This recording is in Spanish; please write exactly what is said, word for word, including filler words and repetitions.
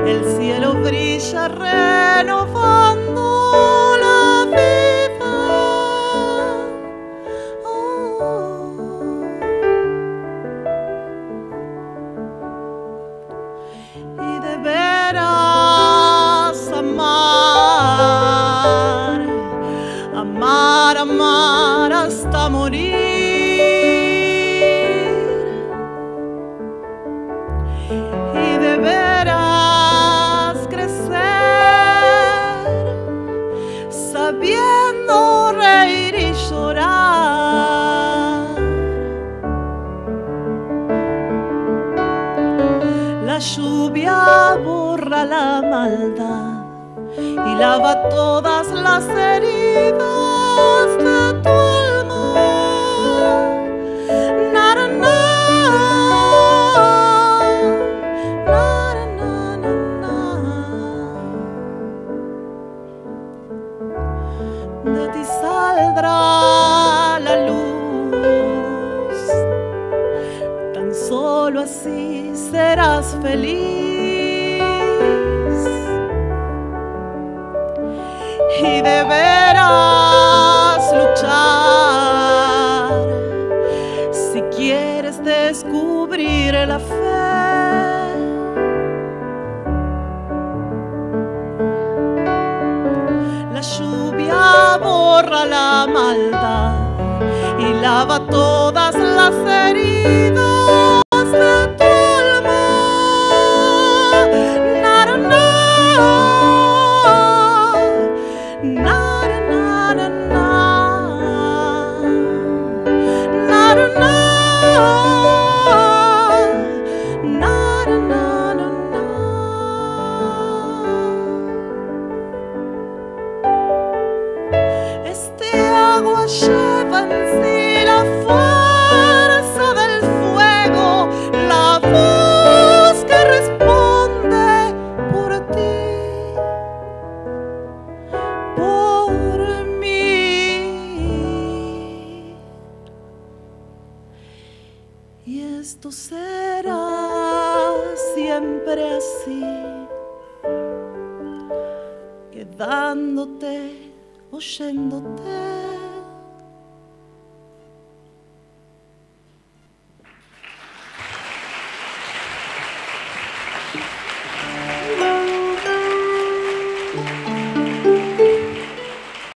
el cielo brilla renovando la vida. Oh. Y deberás amar, amar, amar hasta morir. Y deberás crecer sabiendo reír y llorar. La lluvia borra la maldad y lava todas las heridas de tu alma. Na, na, na. De ti saldrá la luz, tan solo así serás feliz. Y deberás luchar si quieres descubrir la fe. La lluvia borra la maldad y lava todas las heridas de tu alma. Na, na, na. Na, na, na, na. Na, na, na. Na, na, na, na. Este agua lleva en sí la fuerza del fuego, la voz que responde por ti, por mí. Y esto será siempre así, quedándote, oyéndote.